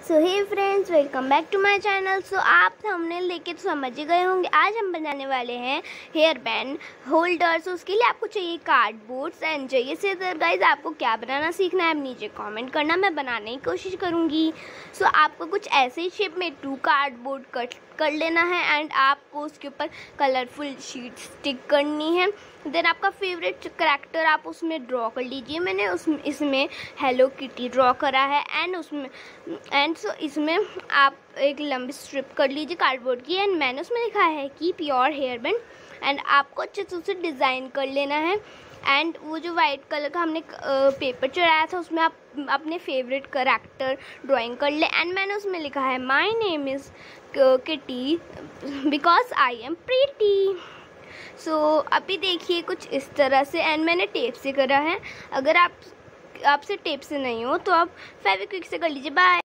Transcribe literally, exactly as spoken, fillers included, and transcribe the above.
So hey friends, welcome back to my channel. So आप thumbnail देख तो समझ ही गए होंगे, आज हम बनाने वाले हैं हेयर बैंड होल्डर। सो उसके लिए आपको चाहिए कार्डबोर्ड्स एंड चाहिए सीजर। गाइस, आपको क्या बनाना सीखना है आप नीचे कमेंट करना, मैं बनाने की कोशिश करूँगी। सो so, आपको कुछ ऐसे ही शेप में टू कार्डबोर्ड कट कर लेना है एंड आपको उसके ऊपर कलरफुल शीट स्टिक करनी है। देन आपका फेवरेट करैक्टर आप उसमें ड्रॉ कर लीजिए। मैंने उस इसमें हेलो किटी ड्रॉ करा है एंड उसमें एंड सो इसमें आप एक लंबी स्ट्रिप कर लीजिए कार्डबोर्ड की एंड मैंने उसमें लिखा है कि प्योर हेयर बैंड एंड आपको अच्छे से उसे डिज़ाइन कर लेना है। एंड वो जो वाइट कलर का हमने पेपर चढ़ाया था उसमें आप अपने फेवरेट करैक्टर ड्राइंग कर ले एंड मैंने उसमें लिखा है my name is kitty because I am pretty. So अभी देखिए कुछ इस तरह से एंड मैंने टेप से करा है। अगर आप आपसे टेप से नहीं हो तो आप फेविक्विक से कर लीजिए। बाय।